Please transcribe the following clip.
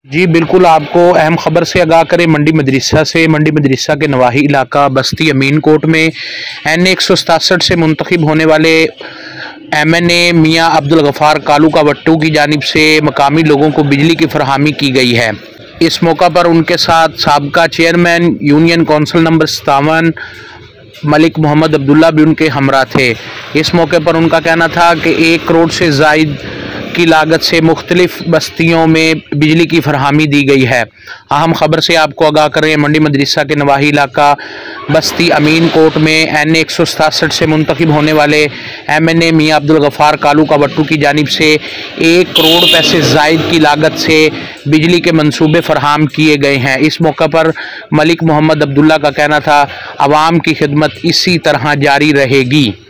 जी बिल्कुल, आपको अहम खबर से आगाह करें मंडी मदरसा के नवाही इलाका बस्ती अमीन कोट में NA 167 से मुंतखब होने वाले MNA मियाँ अब्दुल गफ़ार कालू का वट्टू की जानिब से मकामी लोगों को बिजली की फरहमी की गई है। इस मौका पर उनके साथ साबका chairman union council number 57 Malik Mohammad Abdullah भी उनके हमरा थे। इस मौके पर उनका कहना था कि 1 करोड़ से ज़ायद की लागत से मुख्तलिफ बस्तियों में बिजली की फरहमी दी गई है। अहम खबर से आपको आगाह कर रहे हैं मंडी मदरसा के नवाही इलाका बस्ती अमीन कोट में NA 167 से मुंतखब होने वाले MNA मियाँ अब्दुल गफ़ार कालू का वट्टू की जानिब से 1 करोड़ पैसे ज़ायद की लागत से बिजली के मंसूबे फरहम किए गए हैं। इस मौका पर मलिक मोहम्मद अब्दुल्ला का कहना था, अवाम की खिदमत इसी तरह जारी रहेगी।